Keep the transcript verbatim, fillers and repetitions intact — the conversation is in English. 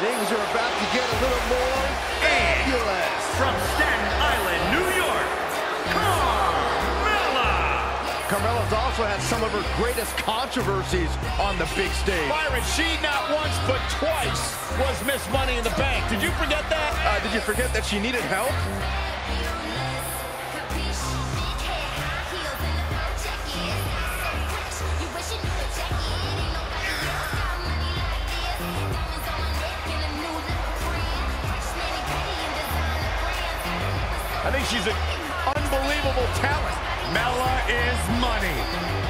Things are about to get a little more fabulous. From Staten Island, New York, Carmella! Carmella's also had some of her greatest controversies on the big stage. Byron, she not once but twice was Miss Money in the Bank. Did you forget that? Uh, did you forget that she needed help? I think she's an unbelievable talent. Mella is money.